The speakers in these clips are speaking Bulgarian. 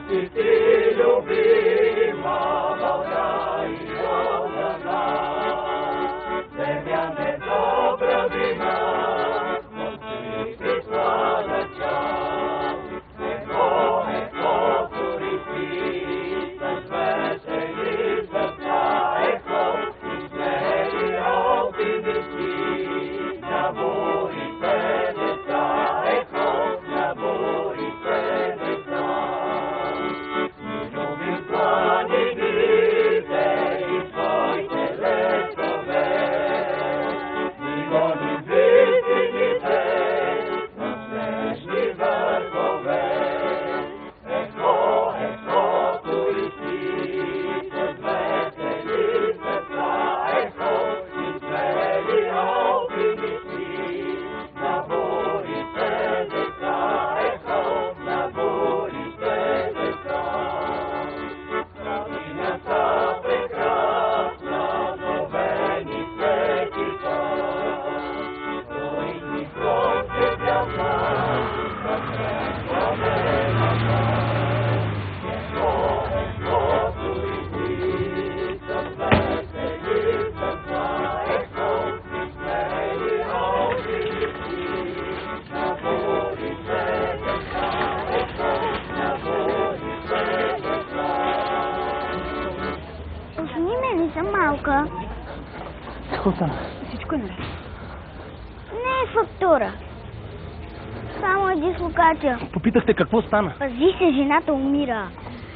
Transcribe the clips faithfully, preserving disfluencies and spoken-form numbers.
Какво стана? Всичко е наред. Не е фактура. Само е дислокация. Попитахте какво стана. Пази се, жената умира.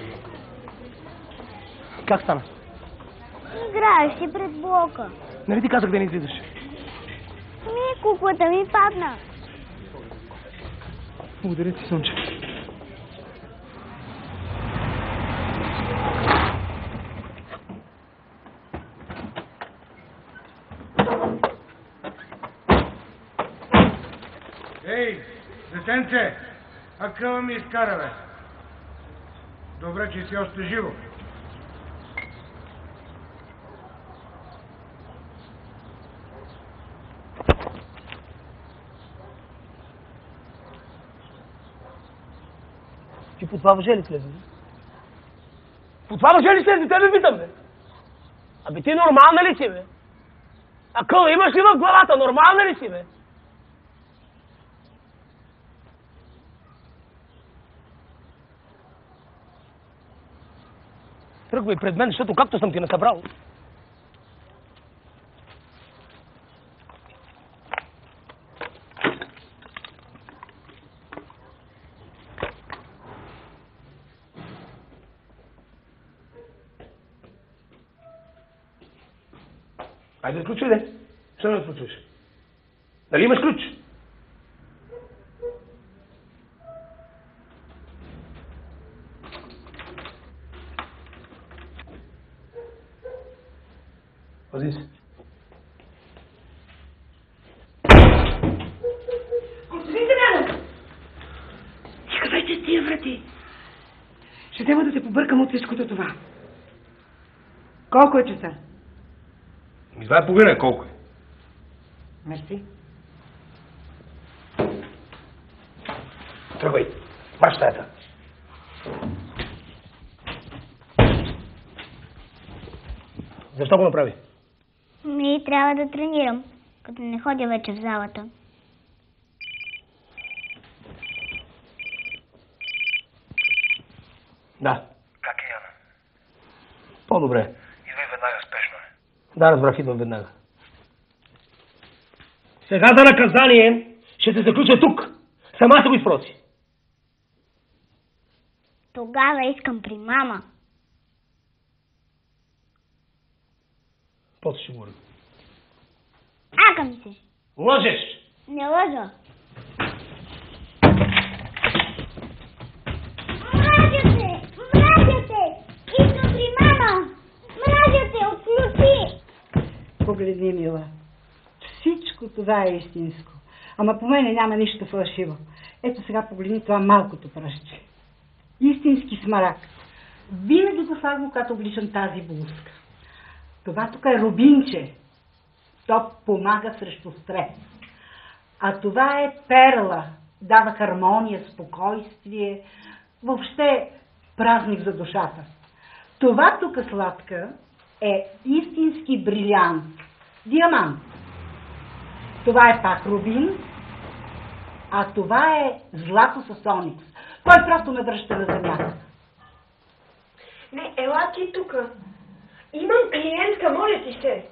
Как стана? Играеш си пред блока. Нали ти казах да не излизаш? Ми, куклата ми падна. Благодаря ти, Сонче. Ей, детенце, а къва ми изкара, бе? Добре, че си още живо. Ти по това въже ли слезе? По това въже ли слезе? Тебе питам, бе. Абе ти нормална ли си, бе? А къл имаш ли в главата? Нормална ли си, бе? Тръгвай пред мен, защото както съм ти насъбрал. Айде, ключ ли? Що не отключваш? Дали имаш ключ? Пази се. Господин Дамянов! Изкъвайте тия врати. Ще трябва да се побъркам от всичкото това. Колко е часа? Ми два и половина, колко е? Мерси. Тръгвай. Марш стаята. Защо го направи? Ми, трябва да тренирам, като не ходя вече в залата. Да. Как е, Яна? По-добре. Идвай веднага, спешно е. Да, разбрах, идвам веднага. Сега за наказание ще се заключа тук. Сама се го изпроси. Тогава искам при мама. После ще говорим. Акам се. Лъжеш! Не лъжа. Мразя те! Мразя те! Искам при мама! Мразя те! Отключи! Погледни, мила. Всичко това е истинско. Ама по мене няма нищо фалшиво. Ето сега погледни това малкото пръстче. Истински смарагд. Винаги го слагам, когато обличам тази блузка. Това тук е рубинче. То помага срещу стрес. А това е перла. Дава хармония, спокойствие. Въобще празник за душата. Това тук, сладка, е истински брилянт. Диамант. Това е пак рубин, а това е злато с оникс. Той просто ме връща на земята. Не, ела ти тука. Имам клиентка, моля ти се.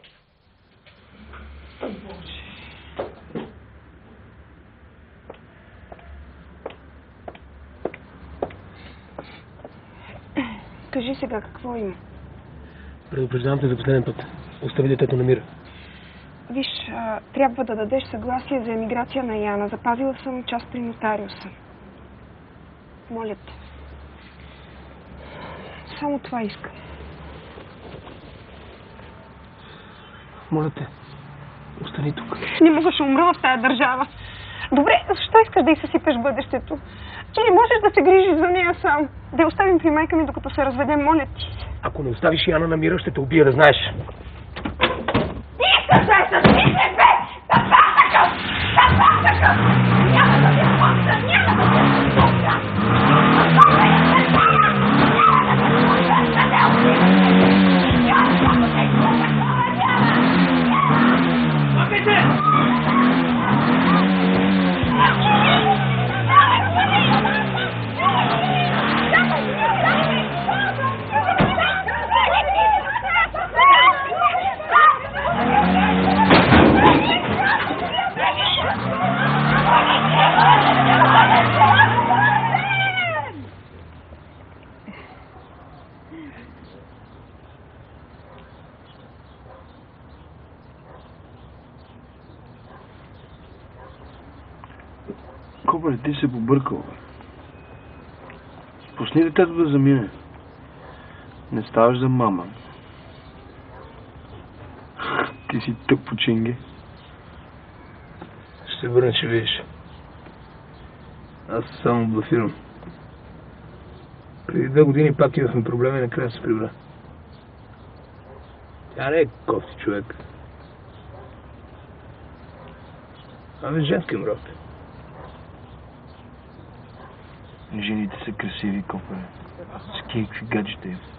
О, Боже. Кажи сега, какво има? Предупреждавам те за последен път. Остави детето на мира. Виж, а, трябва да дадеш съгласие за емиграция на Яна. Запазила съм част при нотариуса. Моля те. Само това искам. Моля те, остани тук. Не мога, ще умра в тая държава. Добре, защо искаш да й съсипеш бъдещето? Ти не можеш да се грижиш за нея сам. Да я оставим при майка ми, докато се разведем, моля ти. Ако не оставиш Яна на мира, ще те убия, да знаеш. Искаш да се смислиш, бе! Да пасъкъв! Да пасъкъв! Няма да се спомня! Няма да се спомня! Спомня я се тая! Няма да се спомня! Да не убиваш! Няма да се спомня! Няма! Няма! Папите! Кобре, ти се побъркал, бе. Пусни детето да замине. Не ставаш за мама. Ти си тъп по чинге. Ще върна, че видиш. Аз само блафирам. Преди две години пак имахме проблеми и накрая се прибра. Тя не е кофти човек. Ами женски мрак. Жените са красиви, копре. С кейкви гаджета им.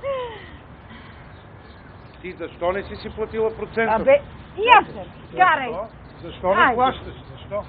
Ти защо не си си платила процента? Абе, ясен, карай. Защо? Защо не Айде. плащаш? Защо?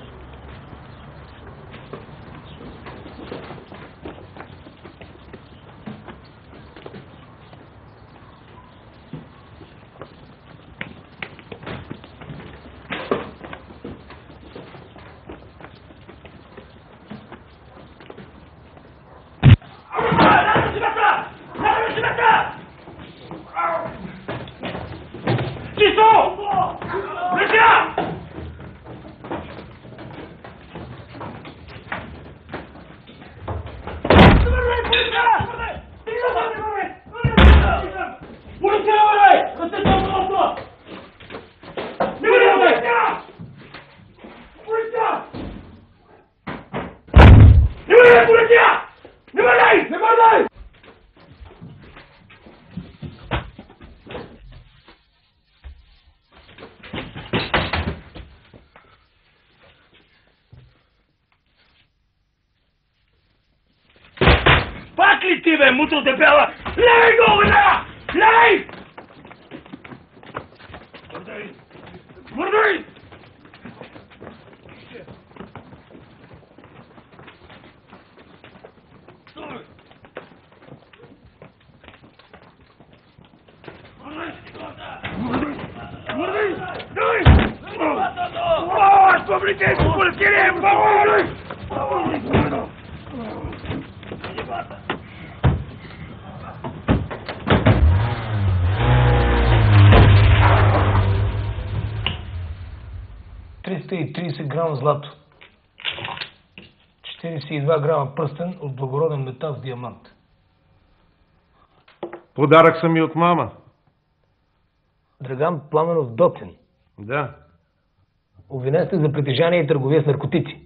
Пак ли ти, бе, мутро дебела? Лей го, бе! Лей! Мърдай! Мърдай! Мърдай! Дай! Аз полицейско полицейство! Мърдай! триста и тридесет грама злато. четиридесет и два грама пръстен от благороден метал с диамант. Подарък съм и от мама. Драган Пламенов Дотин. Да. Обвинен сте за притежание и търговия с наркотици.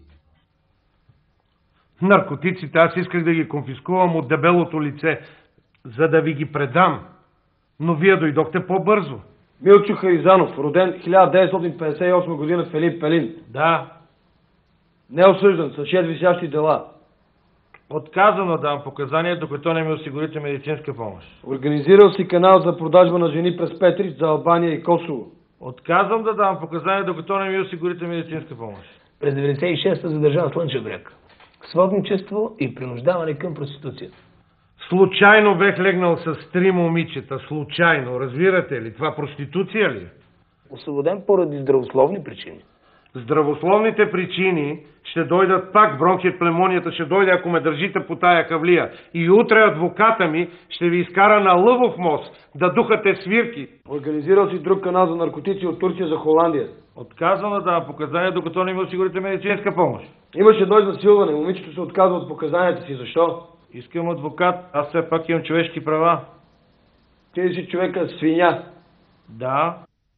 Наркотиците аз исках да ги конфискувам от дебелото лице, за да ви ги предам. Но вие дойдохте по-бързо. Милчо Харизанов, роден хиляда деветстотин петдесет и осма година в Филип Пелин. Да. Не осъждан, с шест висящи дела. Отказано да дам показания, докато не ми осигурите медицинска помощ. Организирал си канал за продажба на жени през Петрич за Албания и Косово. Отказвам да дам показания, докато не ми осигурите медицинска помощ. През деветдесет и шеста задържан в Слънчев бряг. Сводничество и принуждаване към проституцията. Случайно бех легнал с три момичета. Случайно. Разбирате ли? Това проституция ли е? Освободен поради здравословни причини. Здравословните причини ще дойдат пак. Бронхит племонията ще дойде, ако ме държите по тая кавлия. И утре адвоката ми ще ви изкара на Лъвов мост да духате свирки. Организирал си друг канал за наркотици от Турция за Холандия. Отказвам да дам показания, докато не ми осигурите медицинска помощ. Имаше едно изнасилване. Момичето се отказва от показанията си. Защо? Искам адвокат. Аз все пак имам човешки права. Ти си човека свиня. Да.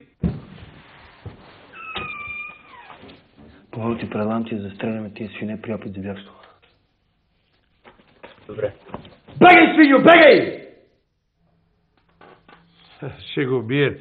Помоло ти предам ти да застреляме тия свине при опит за бягство. Добре. Бегай, свиньо, бегай! Ще го бият.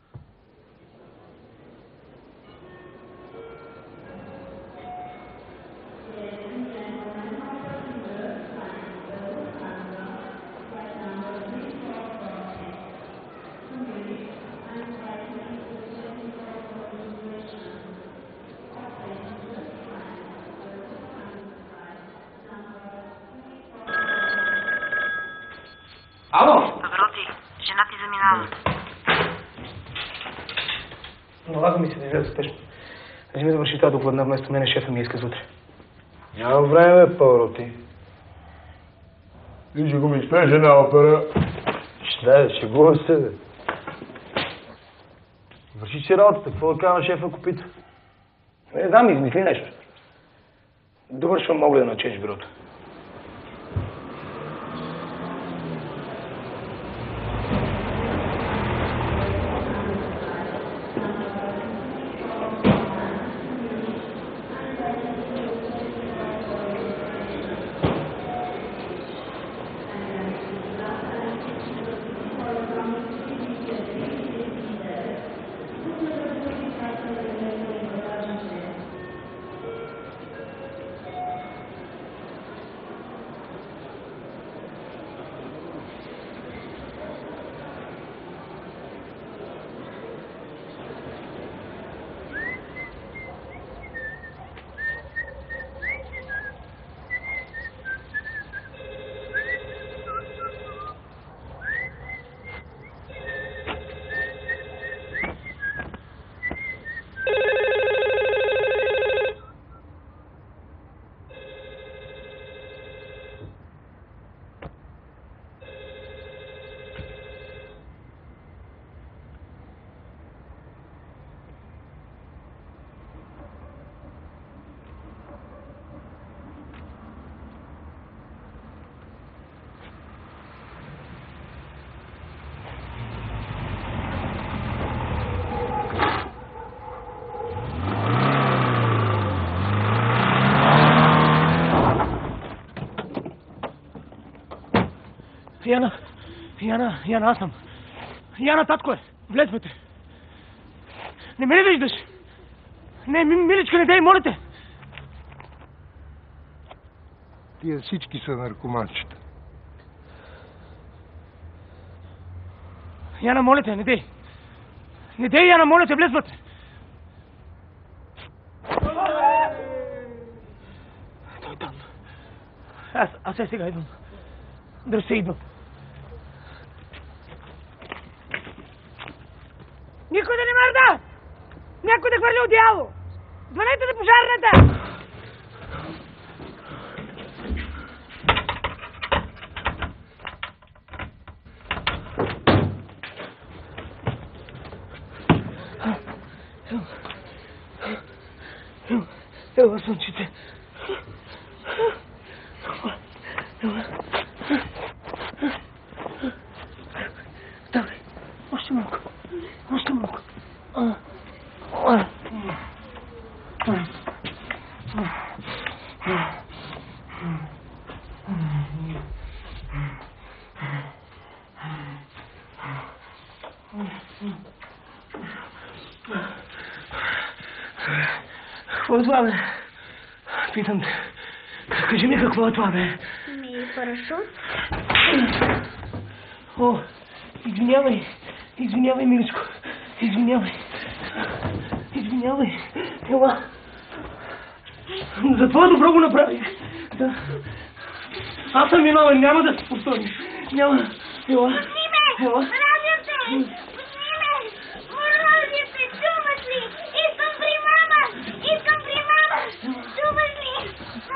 Ало! Добро ти. Жена ти заминава. Налага ми се да излезе спешно. Вземи да върши тази докладна, вместо мене шефа ми иска за утре. Няма време, Павроти. Ти ще го ми спеш една опера. Ще дай, шегува се, бе. Върши си работата. Какво да кажа на шефа, ако пита? Не знам, измисли нещо. Довършвам, мога да начеш бюрото. Яна, Яна, Яна, аз съм. Яна, татко е. Влез вътре. Не ме ли виждаш? Не, миличка, не дай, моля те. Тия всички са наркоманчета. Яна, моля те, не дей. Не дей, Яна, моля те, влез вътре. Той там. Аз, аз е сега идвам. Дръж се, идвам. Никой да не мърда! Някой да хвърли одеяло! Звънете за пожарната! Ела, слънчите. Давай, още малко. Още малко. Какво това, бе? Питам те. Кажи ми какво е това, бе? Ми, парашут. О, извинявай. Извинявай, миличко. Извинявай. Извинявай. Ела. За твое добро го направих. Да. Аз съм виновен, няма да се повтори. Няма. Ела. Пусни ме! Ела. Мразя те! Пусни ме! Мразя те! Чуваш ли? Искам при мама! Искам при мама! Чуваш ли?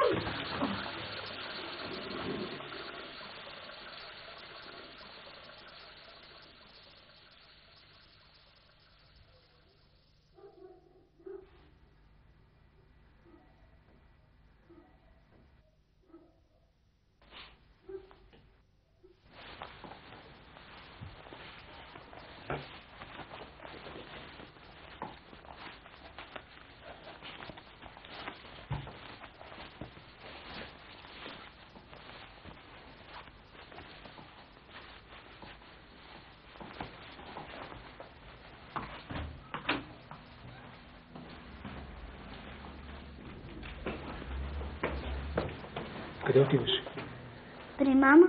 Къде отиваш? При мама?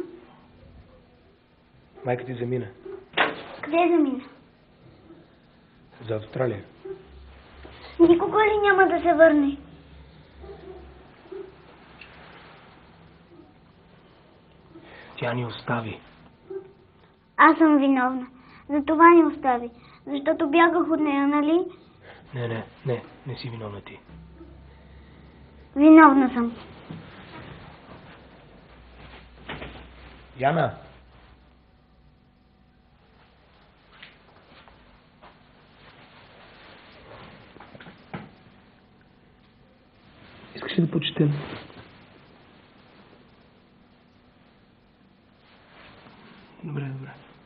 Майка ти замина. Къде замина? За Австралия. Никога ли няма да се върне? Тя ни остави. Аз съм виновна. За това ни остави. Защото бягах от нея, нали? Не, не, не, не си виновна ти. Виновна съм. Яна! Искаш ли да почетем? Добре, добре.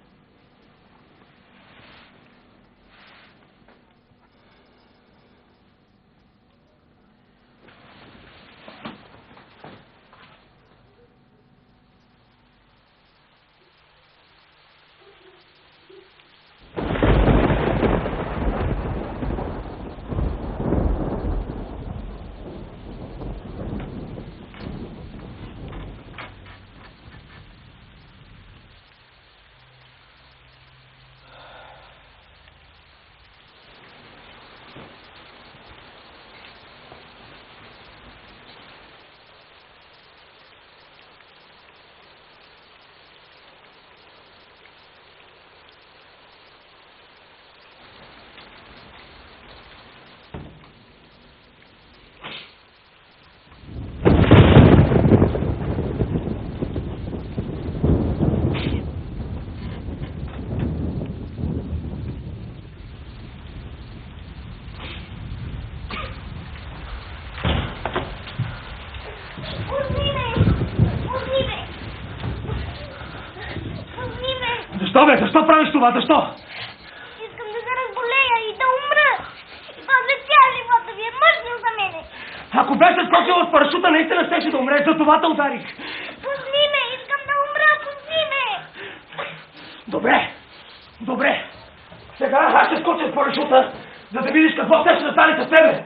Защо, бе? Защо правиш това? Защо? Искам да се разболея и да умра. После цял живота ви е мъжно за мене. Ако беше скочила с парашута, наистина щеше да умреш. За това те ударих. Пусни ме! Искам да умра! Пусни ме! Добре. Добре. Сега аз ще скоча с парашута, за да видиш какво ще да стане с тебе.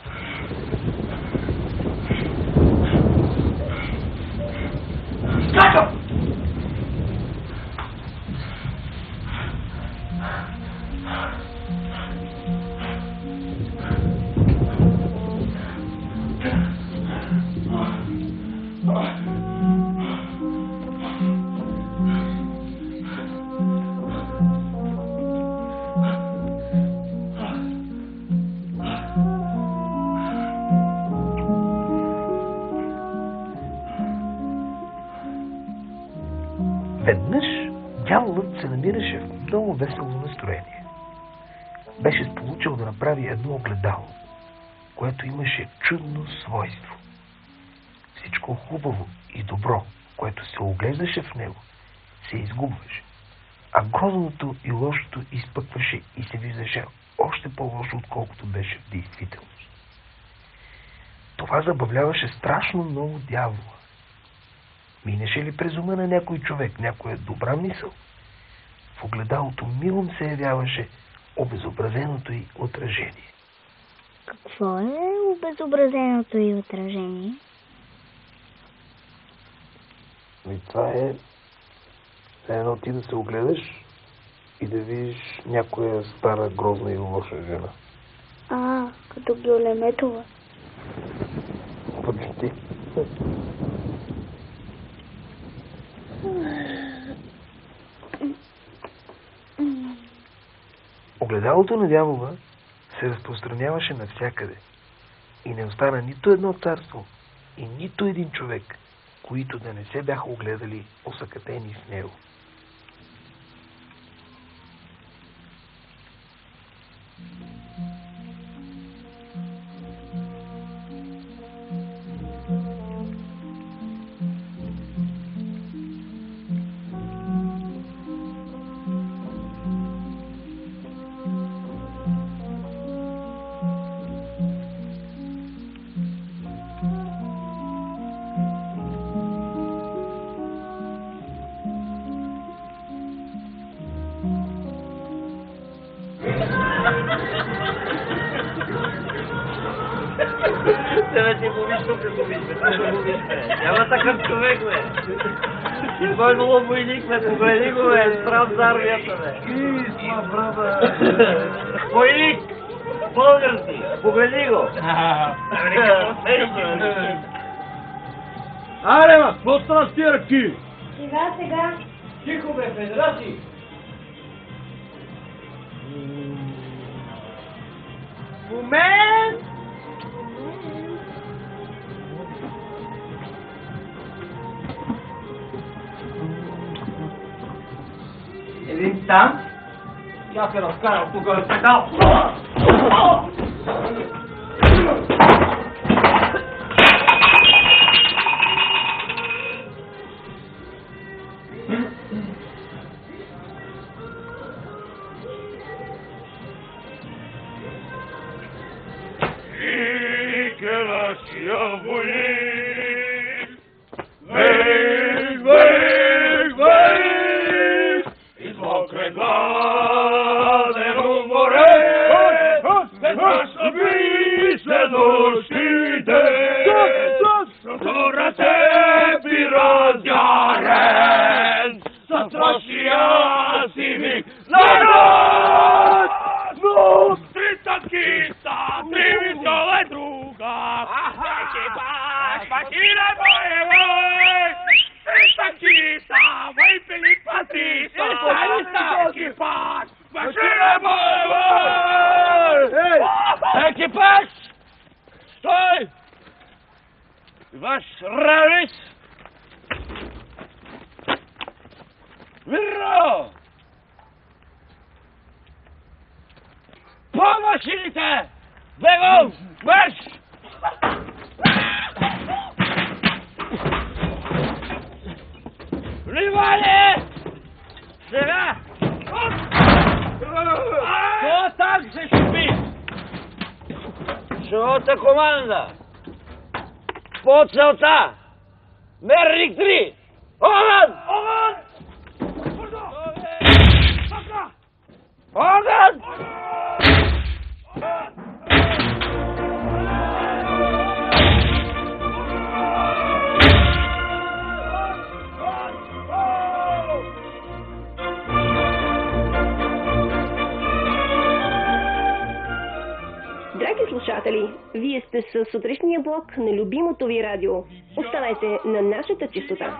Скачам! Веднъж дяволът се намираше в много весело настроение. Беше сполучил да направи едно огледало, което имаше чудно свойство. Всичко хубаво и добро, което се оглеждаше в него, се изгубваше, а грозното и лошото изпъкваше и се виждаше още по-лошо, отколкото беше в действителност. Това забавляваше страшно много дявола. Минеше ли през ума на някой човек някоя добра мисъл, в огледалото милом се явяваше обезобразеното й отражение. Какво е обезобразеното й отражение? И това е едно ти да се огледаш и да видиш някоя стара, грозна и лоша жена. А, като Гюлеметова. Почти. Огледалото на дявола се разпространяваше навсякъде и не остана нито едно царство и нито един човек, които да не се бяха огледали осъкатени с него. Тебе ти го виж тук, го виж, бе, тук го виж, бе. Няма такъв човек, бе. Изгойнало войник, бе, погледи го, бе, стран за армията, бе. Исма, брата! Войник! Български! Погледи го! Аре, ма, какво стана с тия ръки? Сега, сега. Тихо, бе, федерации! Момент! Един там, я се разкарал тук на педал. Екипаж! Стой! Ваш равис! Миро! По машините! Бегом! Марш! Внимание! Сега! Кто так се шипи? Шота команда! По целта! Мерник три! Огън! Огън! Огън! Драги слушатели, вие сте със сутрешния блок на любимото ви радио. Останете на нашата честота.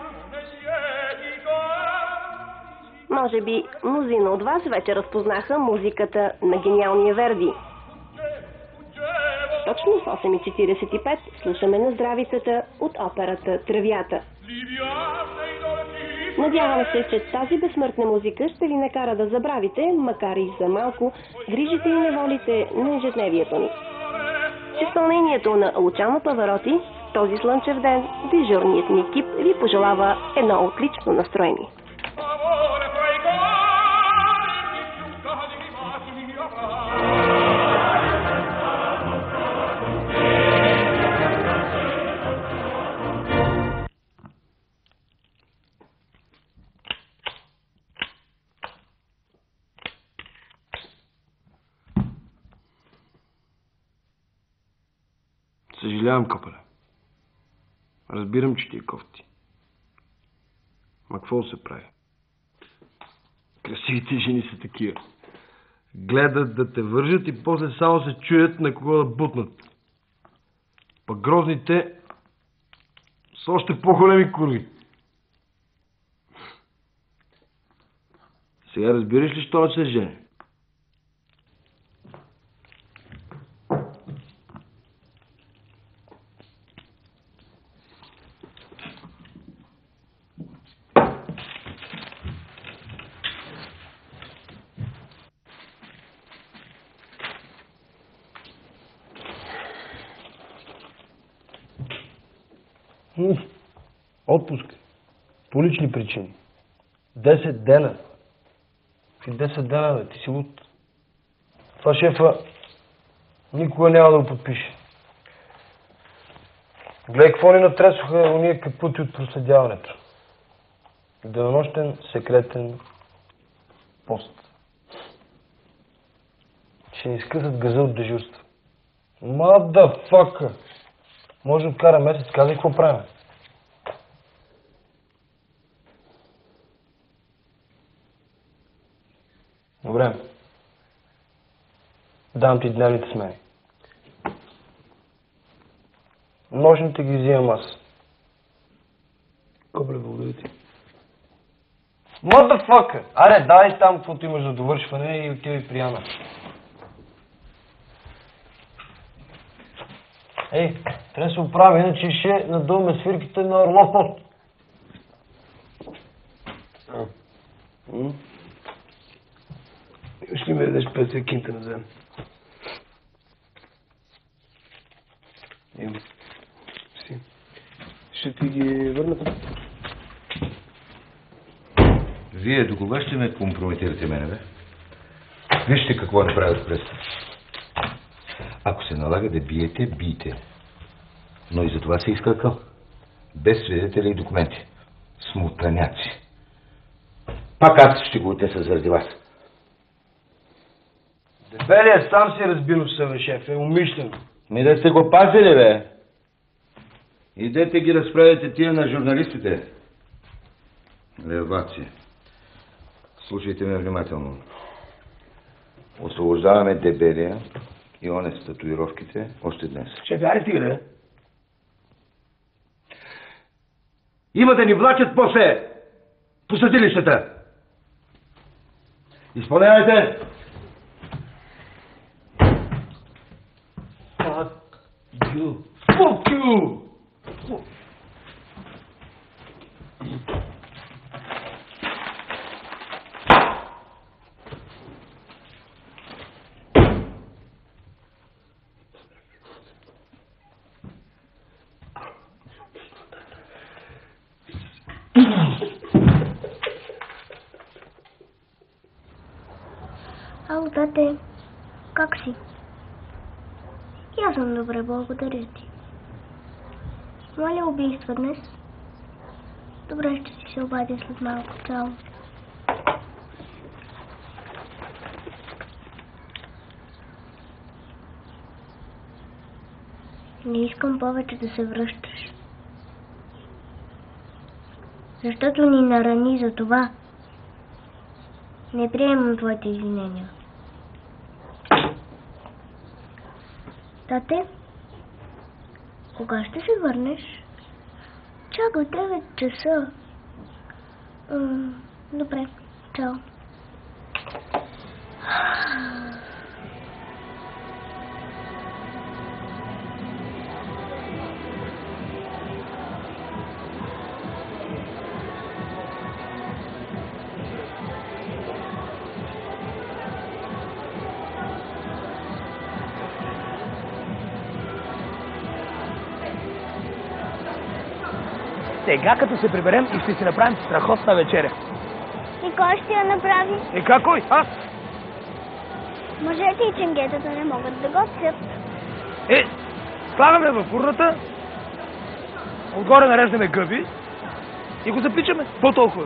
Може би мнозина от вас вече разпознаха музиката на гениалния Верди. Точно в осем и четиридесет и пет слушаме на здравицата от операта Тревята. Надявам се, че тази безсмъртна музика ще ви накара да забравите, макар и за малко, грижите и неволите на ежедневието ни. В изпълнението на Лучано Павароти, този слънчев ден, дежурният ни екип ви пожелава едно отлично настроение. Съжалявам, капале. Разбирам, че ти е кофти. Ма какво се прави? Красивите жени са такива. Гледат да те вържат и после само се чуят на кого да бутнат. Пък грозните са още по-големи курви. Сега разбираш ли, що се жени? Отпуск. По лични причини. Десет дена. Какви десет дена, бе? Ти си луд. Това шефа никога няма да го подпише. Гледай, какво ни натресоха уния капути от проследяването. Денонощен секретен пост. Ще ни скъсат газа от дежурство. Мадафака! Може да откара месец, казай какво правим. Добре. Дам ти дневните смени. Нощните ги взимам аз. Кобле, благодаря ти. Motherfucker! Аре, дай там, каквото имаш за довършване и отивай при Яна. Ей, трябва да се оправи, иначе ще надуваме свирките на Орлов мост. Имаш ли ме дадеш петдесет кинта назад? Имам. Си. Ще ти ги върна. Вие до кога ще ме компрометирате мене, бе? Вижте какво направят през. Ако се налага да биете, бийте. Но и за това се изкакал. Без свидетели и документи. Смутаняци. Пак аз ще го отеса заради вас. Дебелият сам си разби носа, бе, шеф, е умишлено. Ми да сте го пазили, бе. Идете ги разправите тия на журналистите. Леваци. Слушайте ме внимателно. Освобождаваме дебелия и оне с татуировките още днес. Шеф, аре стига, бе. Има да ни влачат после по съдилищата. Изпълнявайте! Fuck you. Fuck you! Ало, тате, как си? И аз съм добре, благодаря ти. Моля убийства днес? Добре, ще си се обадя след малко. Чао. Не искам повече да се връщаш. Защото ни нарани за това. Не приемам твоите извинения. Тате, кога ще се върнеш? Чакай, девет часа. М- добре, чао. Сега като се приберем и ще си направим страхотна вечеря. И кой ще я направи? И как кой? Аз? Мъжете и ченгетата не могат да готвят. Е, слагаме във фурната, отгоре нареждаме гъби и го запичаме. По-толкова.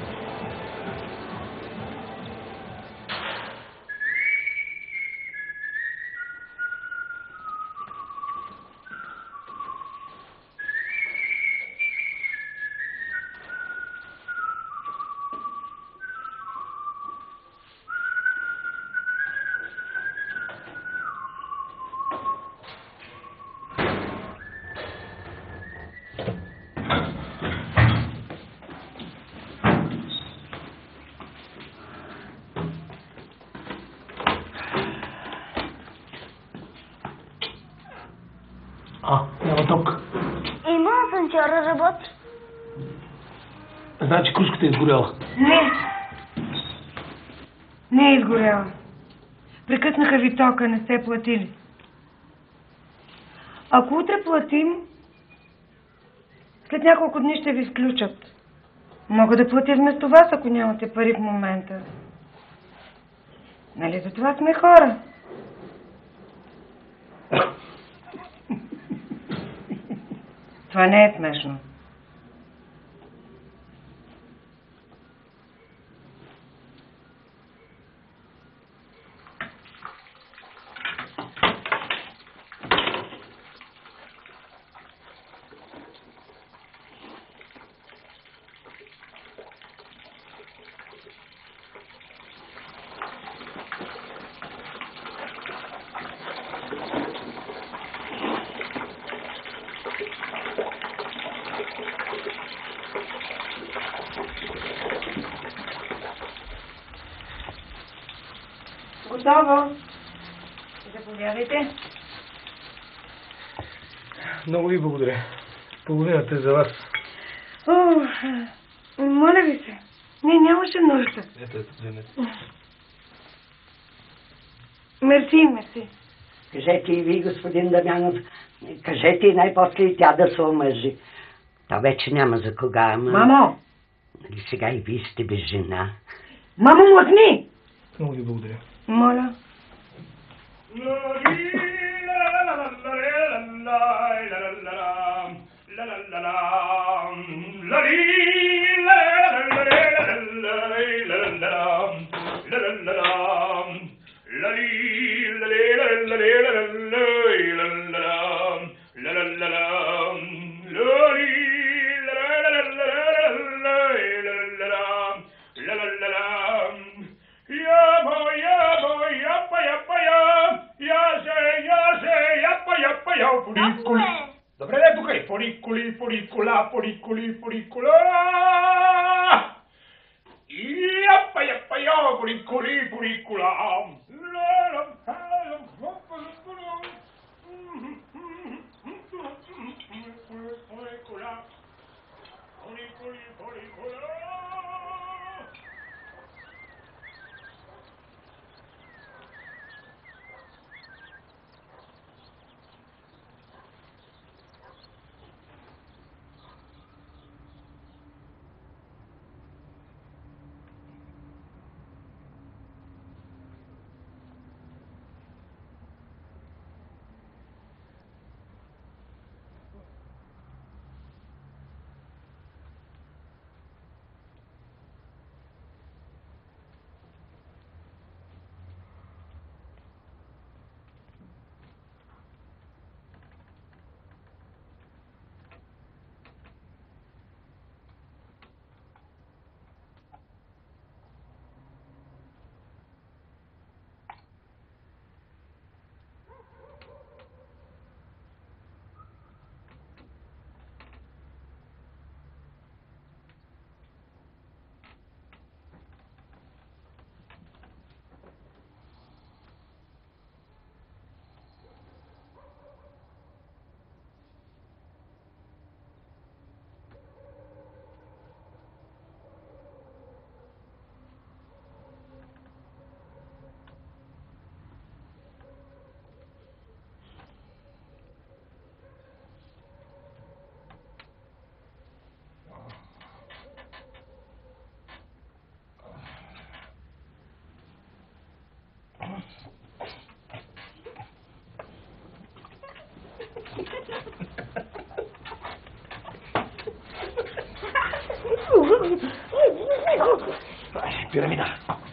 А, няма ток. Има асансьора работи. Значи кружката е изгоряла. Не. Не е изгоряла. Прекъснаха ви тока, не сте платили. Ако утре платим, след няколко дни ще ви включат. Мога да платя вместо вас, ако нямате пари в момента. Нали за това сме хора? Това не е смешно. Готово. Заповядайте. Много ви благодаря. Половината е за вас. О, моля ви се. Не, нямаше нужда. Ето, ето, вземете. Мерси, мерси. Кажете и ви, господин Дамянов, кажете и най-после и тя да се омъжи. То вече няма за кога, ама... Мамо! Нали сега и вие сте без жена? Мамо, млъкни! Много ви благодаря. Моля. Добре, не тук е. Порикули, порикула, порикули, порикула. Япа, япа, я, порикули, порикула. Пирамида.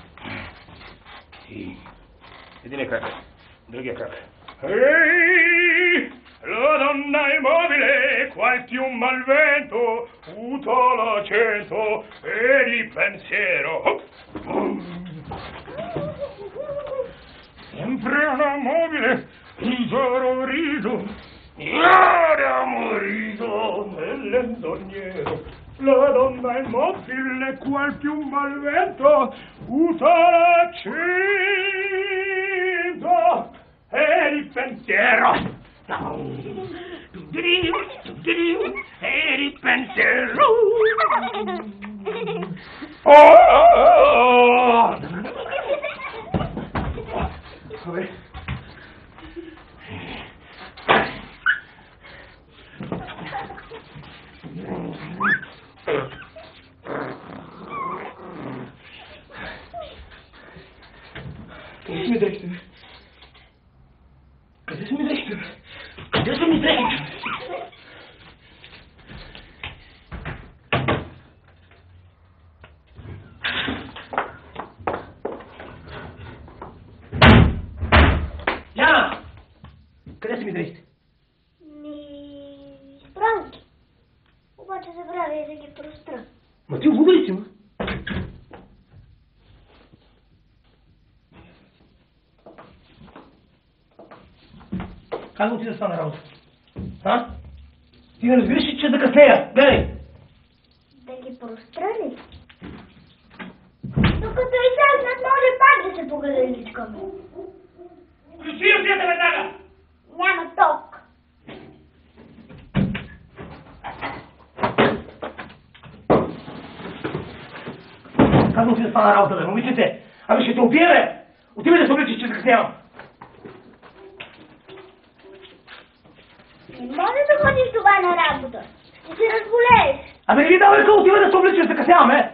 И единия крак, другия крак. Ehi, la donna immobile, qual piuma al vento, tutto l'accento e di pensiero. Sempre una mobile, il giorno riso, abbiamo riso nell'endoniero. La donna immobile, qual piuma al vento, tutto l'accento e di pensiero. Eri pensiero. Vabbè. Къде са ми дрехите, бе? Къде са ми дрехите, бе? Къде са ми дрехите? Яна! Къде са ми дрехите? Ми... спранки. Обаче забравя да ги простра. Ма ти луда ли си, ма? Как отида с това на работа? А? Ти не разбираш ли, че закъснея? Гледай! Да ги простра ли? Докато излезнат, може пак да се погаде личка ми. Включи ръцете веднага! Няма ток. Как да отида с това на работа, бе? Момичете! Ами ще те убия, бе! Отивай да се обличиш, че закъснявам! Не може да ходиш това на работа. Ще се разболееш. Абе не ви давай ръка, отивай да се обличиш, че закъснявам, е!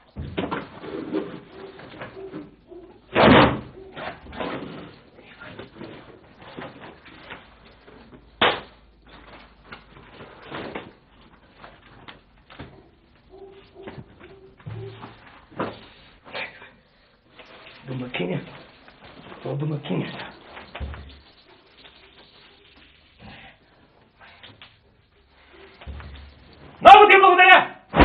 Домакиня. Това домакиня. Много ти благодаря!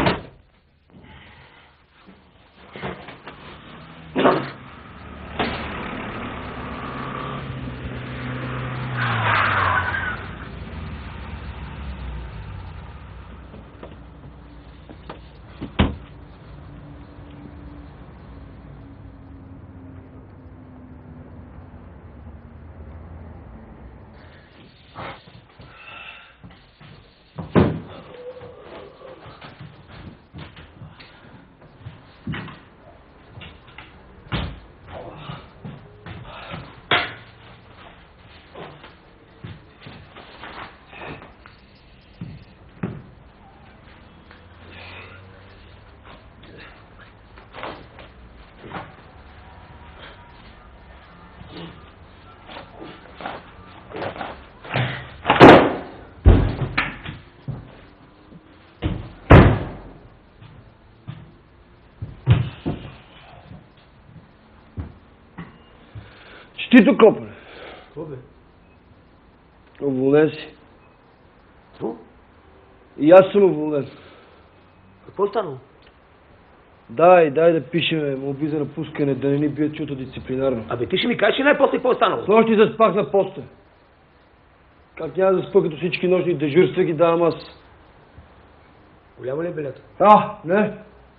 Честито, Копре. Какво бе? Уволнен си. Какво? И аз съм уволнен. Какво станало? Дай, дай да пишеме молби за напускане, да не ни бият чуто дисциплинарно. Абе ти ще ми кажеш и най-после какво е станало? С нощи заспах на поста. Как няма да спа, като всички нощни дежурства ги давам аз. Голяма ли е белята? А, не.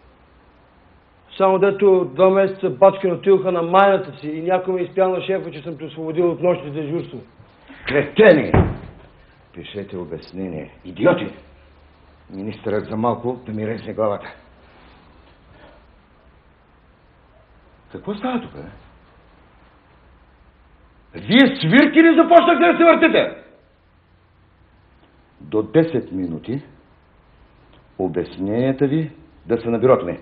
Само дето два месеца бачка отидоха на майната си и някой ме изпял на шефа, че съм те освободил от нощните дежурства. Кретени! Пишете обяснение. Идиоти! Министърът за малко да ми резне главата. Какво става тук, бе? Вие свирки ли започнахте да се въртите? До десет минути обясненията ви да са на бюрото ми.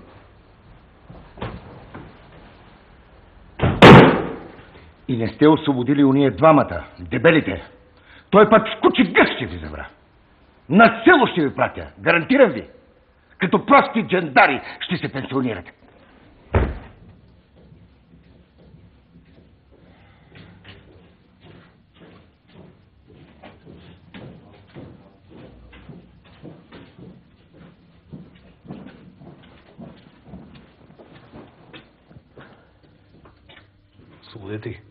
И не сте освободили уния двамата, дебелите. Той път в кучи гъс ще ви забра. На село ще ви пратя, гарантирам ви. Като прости джандари ще се пенсионирате. Освободете ги.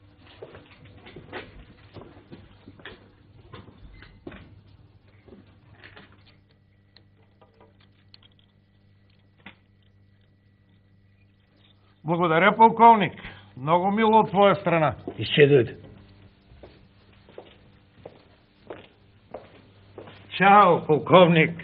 Благодаря, полковник. Много мило от твоя страна. Изчезвайте. Чао, полковник.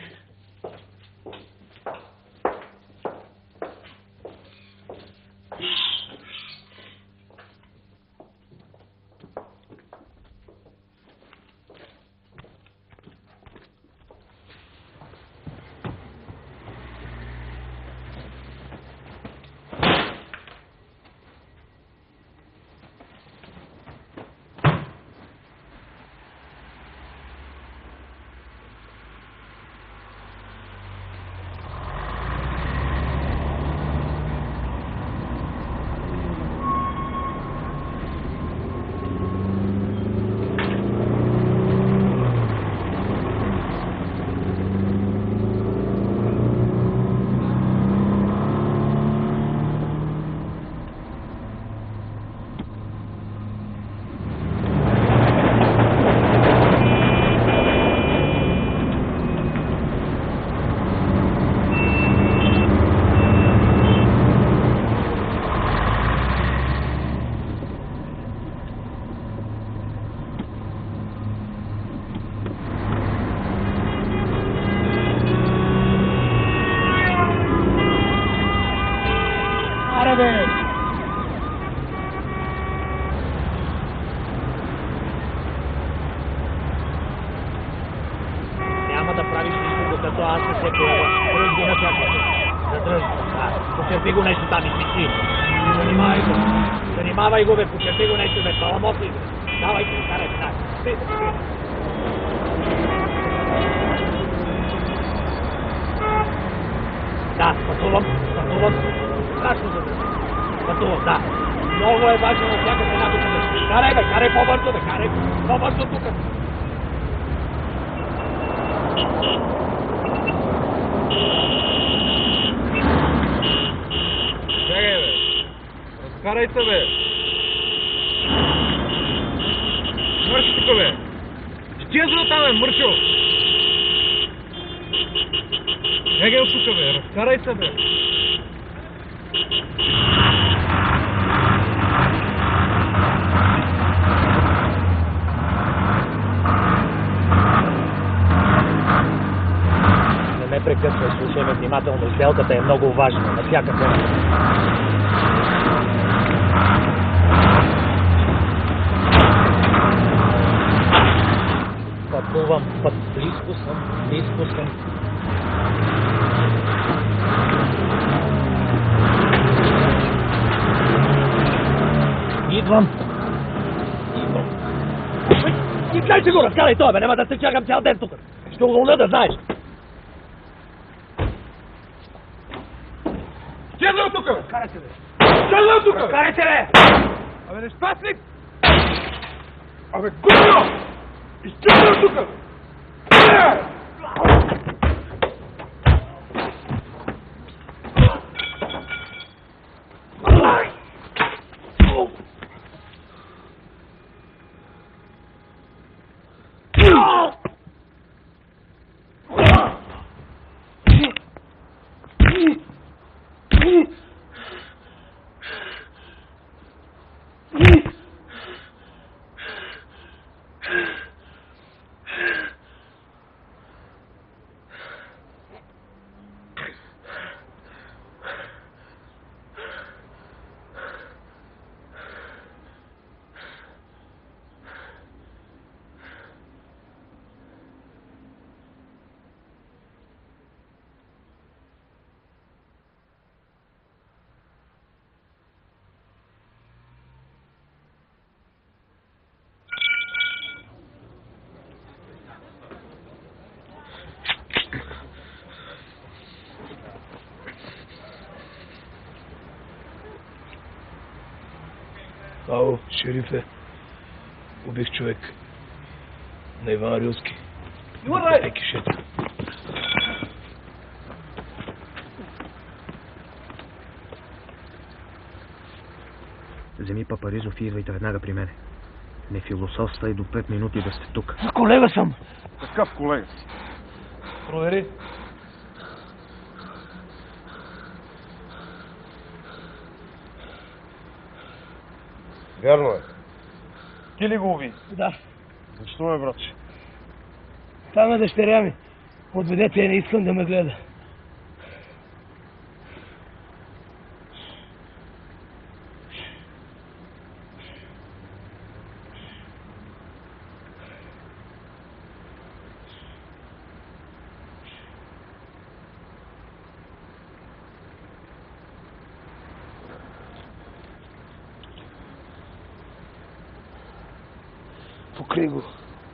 Няма да правиш нищо, докато аз не се появя. Дръж го навсякъде. Задръж го. Да. Почерпи го нещо там и спичи. Занимавай го. Занимавай го, бе. Почерпи го нещо, бе. Баламоти го. Давай се, карай се. Спи, спи. Да, пътувам, пътувам. Страшно за да. Пътувам, да. Много е важно на всяка цена да се. Карай, бе, карай по-бързо, бе, карай по-бързо тук. Чакай, бе. Разкарай се, бе. Мърши тук, бе. Изчезва там, бе, мършо. Чакай от тук, бе. Разкарай се, бе. Не прекъсвай, слушай ме внимателно. Сделката е много важна. На всяка цена. Пътувам, път. Близко съм, близко съм. Идвам. Идвам. И дай си го, разкарай това, бе, няма да се чакам цял ден тук. Ще уволня, да знаеш. Изчезва от тук, бе! Карай се, бе! Изчезва от тук, бе! Карай се, бе! Абе, не спасник! Абе, гущо! Изчезва от тук, бе! Ало, шерифе. Убих човек. На Иван Рилски. Е кишето. Вземи Папаризов и идвайте веднага при мене. Не философствай до пет минути да сте тук. Колега съм. Какъв колега си? Провери. Вярно е. Ти ли го уби? Да. Защо ме, братче? Там дъщеря ми. Отведете я, не искам да ме гледа. Покрий го.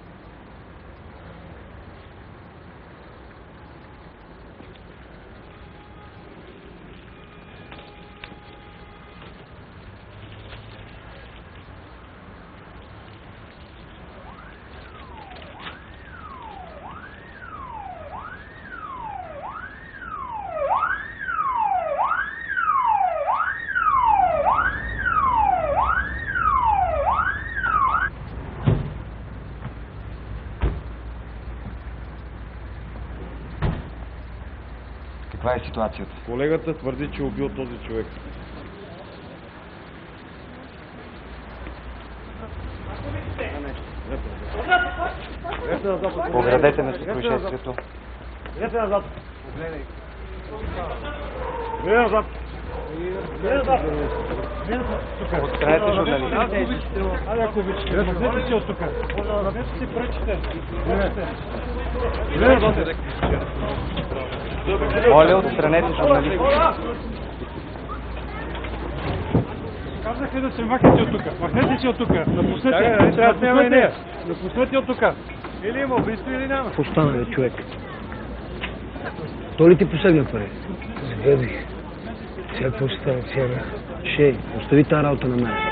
Каква е ситуацията? Колегата твърди, че е убил този човек. Оградете ме с происшествието. Гледайте назад. Гледай назад. Отстранете журналистите. Айде, ако обичате. Разгледайте си от тук. Разгледайте си пръчите. Гледай назад. Моля, отстранете журналистите. Казах ли да се махнете от тук? Махнете си от тук. Напуснете. Трябва да няма и нея. Напуснете от тук. Или има убийство, или няма. Какво стана, бе, човек? Той ли ти посегна пари? Сгъбих. Сега какво ще стане? Сега, шей, остави тази работа на мен.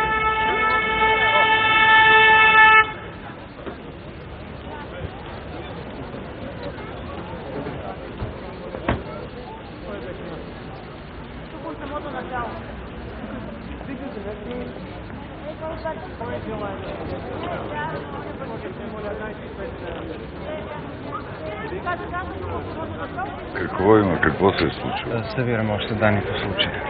Какво има? Какво се е случило? Да събираме още данни по случая.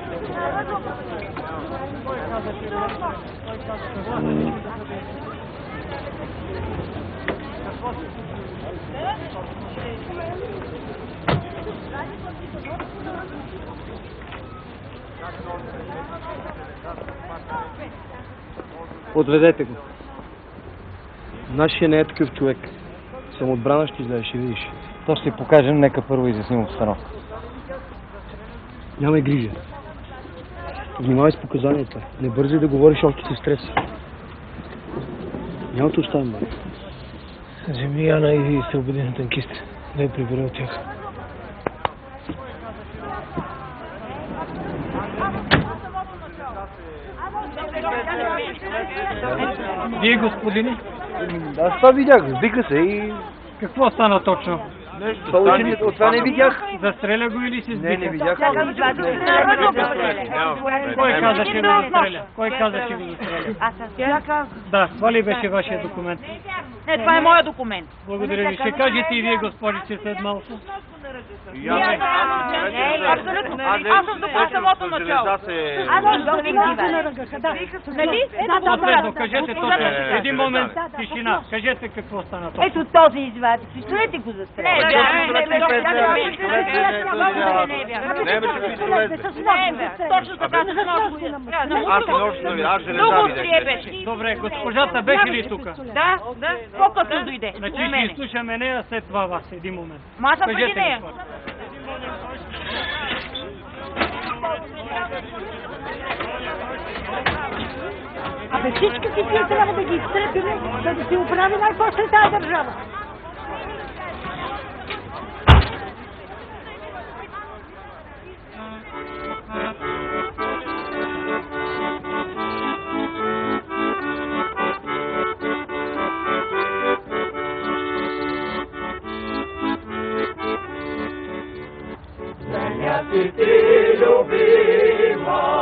Отведете го. Нашия не е такъв човек. Самоотбрана ще излезе, ще видиш. То ще си покажем, нека първо изясним обстановка. Нямай грижа. Внимавай с показанията. Не бързай да говориш, още си в стрес. Няма да оставим, бе. Вземи Яна и се обади на танкиста. Да я прибере от тях. Вие, господини? Аз това видях, вика се и... Какво стана точно? Нещо стане, от това не видях. Застреля го или си сбиха? Не, не видях. Кой каза, че го застреля? Кой каза, че го застреля? Аз съм тя казах. Да, това ли беше вашия документ? Не, това е моя документ. Благодаря ви. Ще кажете и вие, госпожице, след малко. Абсолютно. Аз съм тук от самото начало. Аз съм да ви нали? Последно, кажете точно. Един момент, тишина. Кажете какво стана точно. Ето този извад. Пистолет и го застреля. Точно така. Аз не още да ви, аз ще не беше. Добре, госпожата беше ли тук? Да, да. По-късно дойде. Значи ще изслушаме нея, след това вас. Един момент. Маса преди нея. Абе всички си тия трябва да ги изтрепиме, за да си оправи най-после тази държава. Ти любима